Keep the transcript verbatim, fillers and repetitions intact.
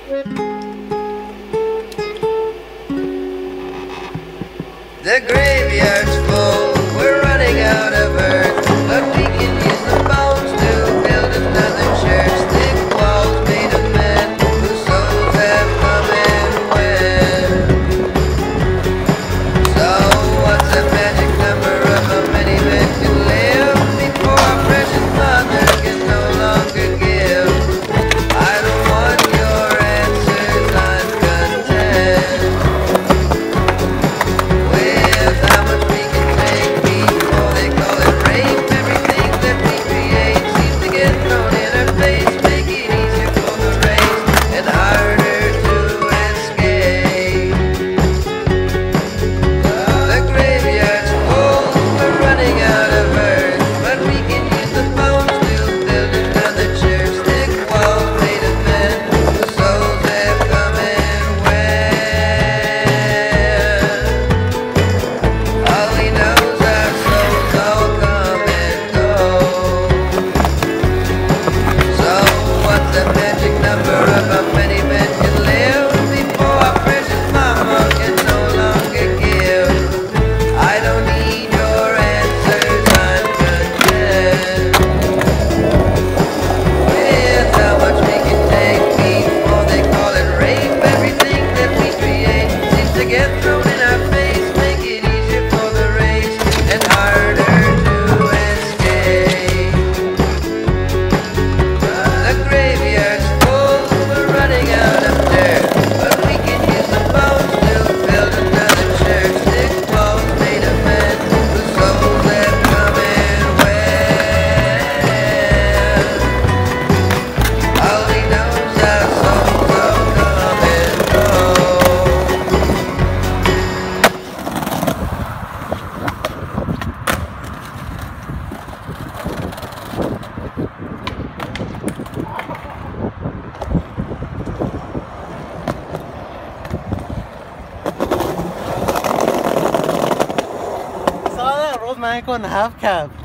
The graveyard's full, we're running out of earth, but we can use the bones to build another church. Thick walls made of men whose souls have come and went. So what's the magic number of how many men can live before our precious mother can no longer give? I don't want your answers, I'm content with how much we can take before they call it rape. Everything that we create seems to get thrown in our face, make it easier for the race and harder to escape. The graveyard's full, we're running out of earth, but we can use the bones to build another church. Thick walls made of men whose souls have come and went. All we know is our souls all come and go. So what's the magic number of how many men can live before our precious mama can no longer give? I don't need your answers, I'm content with how much we can take before they call it rape. Everything that we create seems to get thrown in our face, make it easier for the race and harder to escape. The graveyard's full, we're running out of dirt, but we can use the bones to build another church. Thick walls made of men whose souls have come and went. All we know is our souls all come and go. Saw that road man going half cab.